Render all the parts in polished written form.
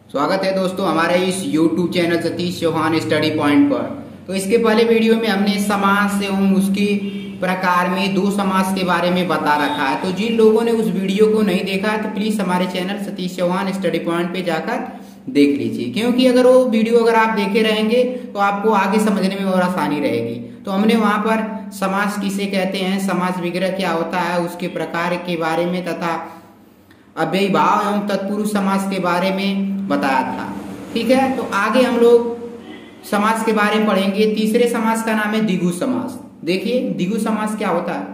स्वागत है दोस्तों हमारे इस YouTube channel Satish Chauhan study point पर। तो इसके पहले वीडियो में हमने समास एवं उसके प्रकार में दो समास के बारे में बता रखा है। तो जिन लोगों ने उस वीडियो को नहीं देखा है तो प्लीज हमारे channel Satish Chauhan study point पे जाकर देख लीजिए, क्योंकि अगर वो वीडियो अगर आप देखे रहेंगे तो आपको आगे समझने में और आसानी रहेगी। तो हमने वहां पर समास किसे कहते हैं, समास विग्रह क्या होता है, उसके प्रकार के बारे में तथा अव्ययी भाव एवं तत्पुरुष समास के बारे में बताया था। ठीक है, तो आगे हम लोग समास के बारे में पढ़ेंगे। तीसरे समास का नाम है द्विगु समास। देखिए द्विगु समास क्या होता है।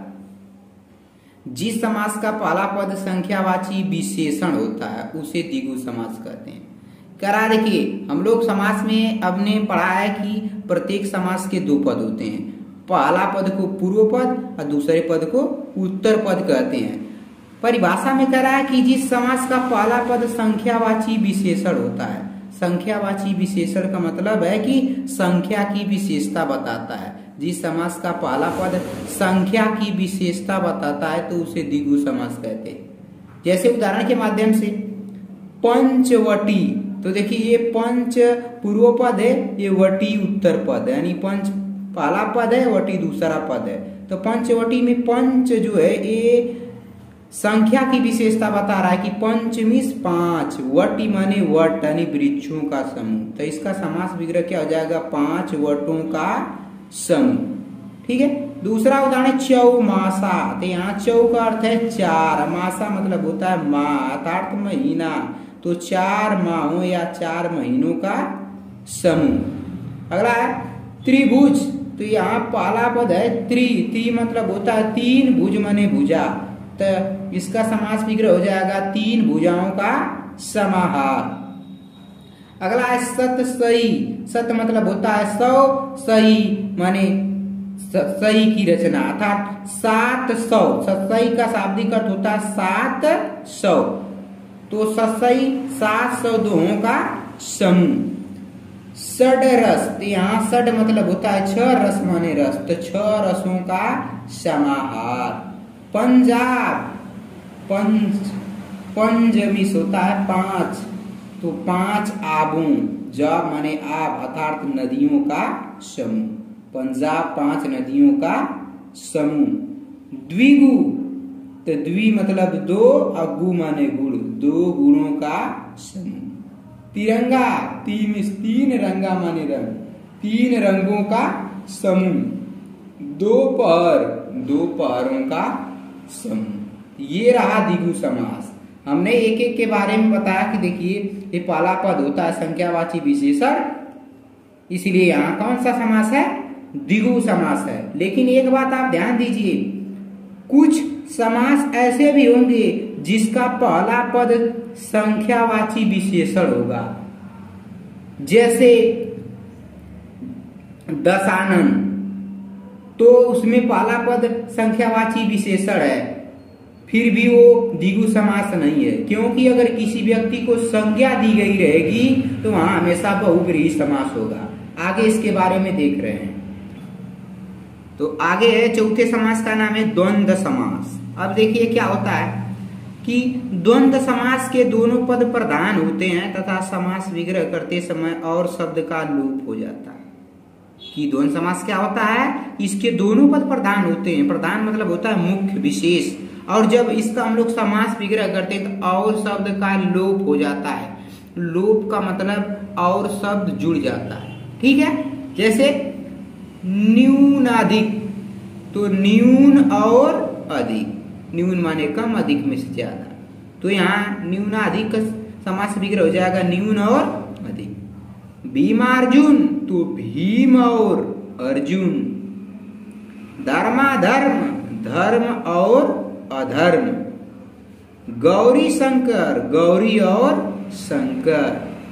जिस समास का पहला पद संख्यावाची विशेषण होता है उसे द्विगु समास कहते हैं। करा देखिए, हम लोग समास में हमने पढ़ा है कि प्रत्येक समास के दो पद होते हैं। पहला पद को पूर्व पद और दूसरे पद को उत्तर पद कहते हैं। परिभाषा में कह रहा है कि जिस समास का पहला पद संख्यावाची विशेषण होता है। संख्यावाची विशेषण का मतलब है कि संख्या की विशेषता बताता है। जिस समास का पहला पद संख्या की विशेषता बताता है तो उसे द्विगु समास कहते हैं। जैसे उदाहरण के माध्यम से पंचवटी, तो देखिए ये पंच पूर्व पद है, ये वटी उत्तर पद है, यानी पंच पहला पद है, वटी दूसरा पद है। तो पंचवटी में पंच जो है ये संख्या की विशेषता बता रहा है कि पंचमीस पांच, वटी माने वट यानी वृक्षों का समूह। तो इसका समास विग्रह क्या हो जाएगा, पांच वटों का समूह। ठीक है, दूसरा उदाहरण चौमासा। तो यहाँ चौ का अर्थ है चार, मासा मतलब होता है माह अर्थात महीना। तो चार माहों या चार महीनों का समूह। अगला है त्रिभुज। तो यहाँ पहला पद है त्रि मतलब होता है तीन, भुज माने भुजा। तो इसका समास विग्रह हो जाएगा तीन भुजाओं का समाहार। अगला है सत सही। सत मतलब होता है सौ, सही माने सही की रचना अर्थात 700। सतसई का शाब्दिक अर्थ होता है 700। तो सतसई 700 दोहों का समूह। षड रस। तो यहाँ षड मतलब होता है छह, रस माने रस, तो छह रसों का समाहार। पंजाब, पंजमिस होता है पांच, तो पांच आबों, जाब माने आब अर्थात नदियों का समूह। पंजाब पांच नदियों का समूह। द्विगु, तो द्वि मतलब दो और गु माने गुण, दो गुणों का समूह। तिरंगा, तीन रंगा माने रंग, तीन रंगों का समूह। दोपहर, दो पहरों का समूह। ये रहा द्विगु समास। हमने एक एक के बारे में बताया कि देखिए ये पहला पद होता है संख्यावाची विशेषण, इसलिए यहाँ कौन सा समास है, द्विगु समास है। लेकिन एक बात आप ध्यान दीजिए, कुछ समास ऐसे भी होंगे जिसका पहला पद संख्यावाची विशेषण होगा। जैसे दशानन, तो उसमें पहला पद संख्यावाची विशेषण है, फिर भी वो द्विगु समास नहीं है, क्योंकि अगर किसी व्यक्ति को संज्ञा दी गई रहेगी तो वहां हमेशा बहुव्रीहि समास होगा। आगे इसके बारे में देख रहे हैं। तो आगे है चौथे समास का नाम है द्वंद्व समास। अब देखिए क्या होता है कि द्वंद्व समास के दोनों पद प्रधान होते हैं तथा समास विग्रह करते समय और शब्द का लोप हो जाता है। कि द्वंद्व समास क्या होता है, इसके दोनों पद प्रधान होते हैं। प्रधान मतलब होता है मुख्य, विशेष, और जब इसका हम लोग समास विग्रह करते हैं तो और शब्द का लोप हो जाता है। लोप का मतलब और शब्द जुड़ जाता है। ठीक है, जैसे न्यून अधिक, तो न्यून और अधिक, न्यून माने कम, अधिक में से ज्यादा। तो यहाँ न्यूनाधिक का समास विग्रह हो जाएगा न्यून और अधिक। भीमार्जुन, तो भीम और अर्जुन। धर्माधर्म, धर्म और अधर्म। गौरी शंकर, गौरी और शंकर।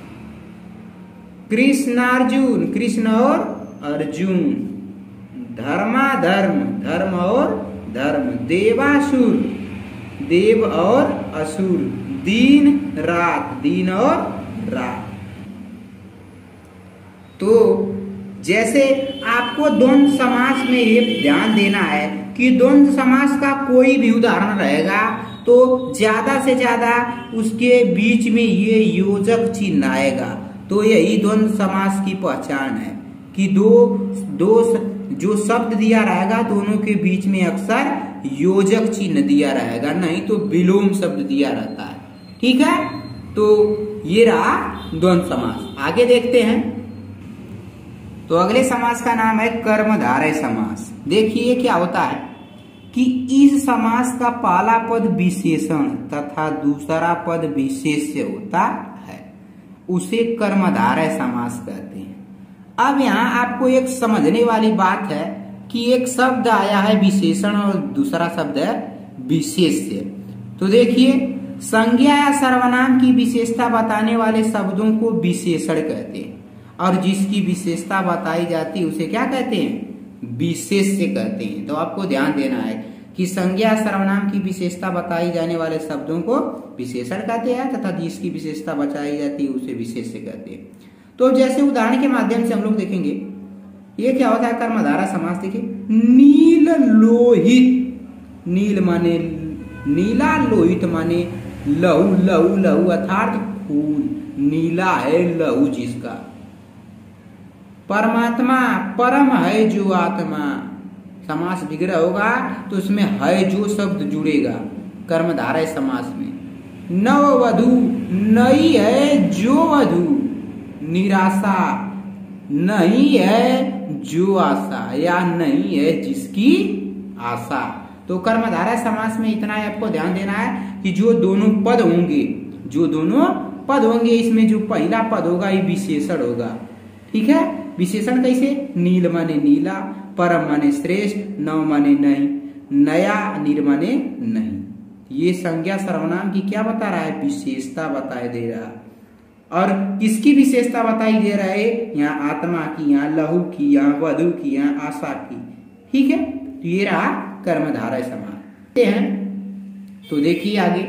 कृष्णार्जुन, कृष्ण और अर्जुन। धर्माधर्म, धर्म और धर्म। देवासुर, देव और असुर। दिन रात, दिन और रात। तो जैसे आपको द्वंद्व समास में ये ध्यान देना है कि द्वंद्व समास का कोई भी उदाहरण रहेगा तो ज्यादा से ज्यादा उसके बीच में ये योजक चिन्ह आएगा। तो यही द्वंद्व समास की पहचान है कि दो जो शब्द दिया रहेगा दोनों के बीच में अक्सर योजक चिन्ह दिया रहेगा, नहीं तो विलोम शब्द दिया रहता है। ठीक है, तो ये रहा द्वंद्व समास। आगे देखते हैं। तो अगले समास का नाम है कर्मधारय समास। देखिए क्या होता है कि इस समास का पहला पद विशेषण तथा दूसरा पद विशेष्य होता है, उसे कर्मधारय समास कहते हैं। अब यहाँ आपको एक समझने वाली बात है कि एक शब्द आया है विशेषण और दूसरा शब्द है विशेष्य। तो देखिए, संज्ञा या सर्वनाम की विशेषता बताने वाले शब्दों को विशेषण कहते हैं और जिसकी विशेषता बताई जाती है उसे क्या कहते हैं? विशेष्य कहते हैं। तो आपको ध्यान देना है कि संज्ञा सर्वनाम की विशेषता बताई जाने वाले शब्दों को विशेषण कहते हैं तथा जिसकी विशेषता बताई जाती है उसे विशेष्य कहते हैं। तो जैसे उदाहरण के माध्यम से हम लोग देखेंगे, ये क्या होता है कर्मधारय समास। देखिए, नील लोहित, नील माने नीला, लोहित माने लहू, लहू लहू अर्थात फूल, नीला है लहू जिसका। परमात्मा, परम है जो आत्मा, समास विग्रह होगा तो उसमें है जो शब्द जुड़ेगा कर्मधारय समास में। नववधू, नई है जो वधू, निराशा, नहीं है जो आशा या नहीं है जिसकी आशा। तो कर्मधारय समास में इतना आपको ध्यान देना है कि जो दोनों पद होंगे इसमें जो पहला पद होगा ये विशेषण होगा। ठीक है, विशेषण कैसे? नील माने नीला, परम माने श्रेष्ठ, नव माने नहीं, नया, नीर माने नहीं। ये संज्ञा सर्वनाम की क्या बता रहा है? विशेषता बताए दे रहा है। और किसकी विशेषता बताई दे रहा है? यहाँ आत्मा की, यहाँ लहू की, यहाँ वधु की, यहाँ आशा की। ठीक है, तो ये रहा कर्मधारय समास हैं। तो देखिए आगे,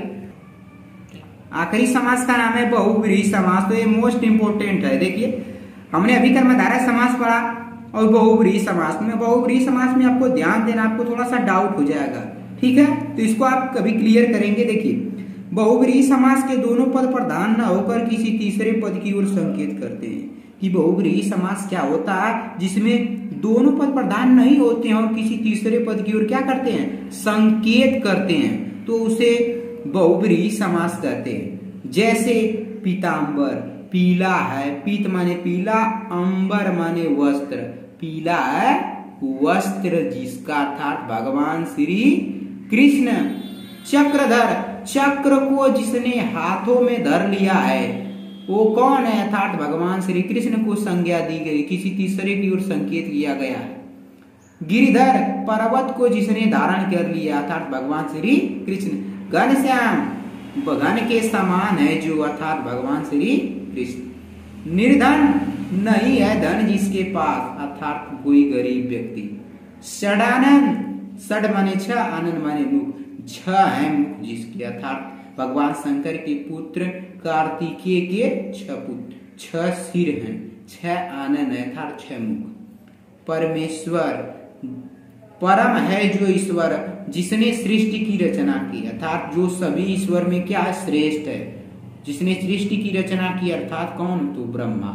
आखिरी समास का नाम है बहुव्रीहि समास। तो ये मोस्ट इंपोर्टेंट है। देखिए, हमने अभी कर्मधारय समास पढ़ा और बहुव्रीहि समास में, बहुव्रीहि समास में आपको ध्यान देना, आपको थोड़ा सा डाउट हो जाएगा। ठीक है, तो इसको आप कभी क्लियर करेंगे। देखिए, बहुव्रीहि समास के दोनों पद प्रधान न होकर किसी तीसरे पद की ओर संकेत करते हैं। कि बहुव्रीहि समास क्या होता है? जिसमें दोनों पद प्रधान नहीं होते हैं और किसी तीसरे पद की ओर क्या करते हैं? संकेत करते हैं, तो उसे बहुव्रीहि समास कहते हैं। जैसे पीतांबर, पीला है, पीत माने पीला, अंबर माने वस्त्र, पीला है वस्त्र जिसका अर्थात भगवान श्री कृष्ण। चक्रधर, चक्र को जिसने हाथों में धर लिया है वो कौन है? अर्थात भगवान श्री कृष्ण को संज्ञा दी गई, किसी तीसरे की ओर संकेत किया गया है। गिरिधर, पर्वत को जिसने धारण कर लिया अर्थात भगवान श्री कृष्ण। घनश्याम, घन के समान है जो अर्थात भगवान श्री कृष्ण। निर्धन, नहीं है धन जिसके पास अर्थात कोई गरीब व्यक्ति। षडानन, षड माने छह, आनंद माने मुख, छह है मुख जिसके अर्थात भगवान शंकर के पुत्र कार्तिकेय के छह पुत्र, छह सिर हैं, छह आनंद है अर्थात छह मुख। परमेश्वर, परम है जो ईश्वर जिसने सृष्टि की रचना की अर्थात जो सभी ईश्वर में क्या है? श्रेष्ठ है, जिसने सृष्टि की रचना की अर्थात कौन? तो ब्रह्मा।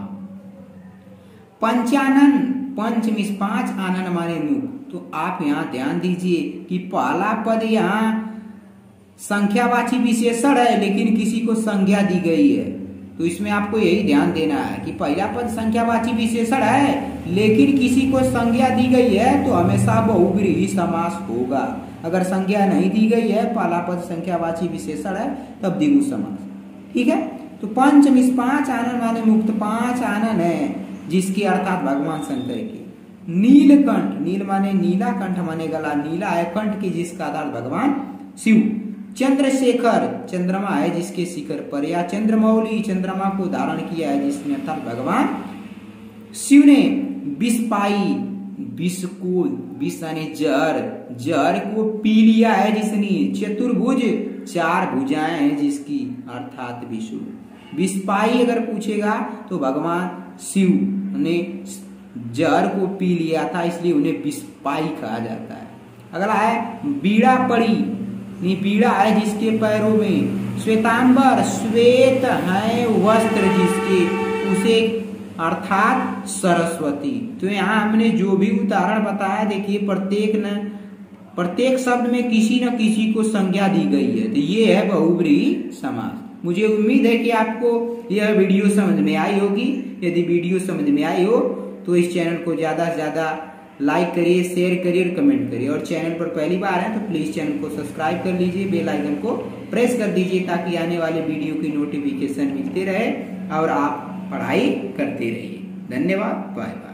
पंचानन, पंच मीन्स पांच, आनंद माने मुख। तो आप यहाँ ध्यान दीजिए कि पहला पद यहाँ संख्यावाची विशेषण है लेकिन किसी को संज्ञा दी गई है। तो इसमें आपको यही ध्यान देना है कि पहला पद संख्यावाची विशेषण है लेकिन किसी को संज्ञा दी गई है तो हमेशा बहुव्रीहि समास होगा। अगर संज्ञा नहीं दी गई है, पहला पद संख्यावाची विशेषण है, तब द्विगु समास। ठीक है, तो पंच मीन्स पांच, आनंद माने मुक्त, पांच आनंद है जिसके अर्थात भगवान शंकर के। नीलकंठ, नील माने नीला, कंठ माने गला, नीला है कंठ के जिसका आधार भगवान शिव। चंद्रशेखर, चंद्रमा है जिसके शिखर पर, या चंद्रमौली, चंद्रमा को धारण किया है जिसने अर्थात भगवान शिव ने। विषपाई, विष को, विष यानी जहर, जहर को पी लिया है जिसने। चतुर्भुज, चार भुजाएं हैं जिसकी अर्थात विष्णु। विषपाई अगर पूछेगा तो भगवान शिव ने जहर को पी लिया था इसलिए उन्हें विषपाई कहा जाता है। अगला है बीड़ा पड़ी, निपीड़ा है जिसके पैरों में, श्वेतांबर श्वेत है वस्त्र जिसके, उसे अर्थात सरस्वती। तो यहाँ हमने जो भी उदाहरण बताया, देखिए प्रत्येक शब्द में किसी न किसी को संज्ञा दी गई है, तो ये है बहुब्रीहि समास। मुझे उम्मीद है कि आपको यह वीडियो समझ में आई होगी। यदि वीडियो समझ में आई हो तो इस चैनल को ज्यादा से ज्यादा लाइक करिए, शेयर करिए और कमेंट करिए। और चैनल पर पहली बार है तो प्लीज चैनल को सब्सक्राइब कर लीजिए, बेल आइकन को प्रेस कर दीजिए ताकि आने वाले वीडियो की नोटिफिकेशन मिलते रहे और आप पढ़ाई करते रहिए। धन्यवाद, बाय बाय।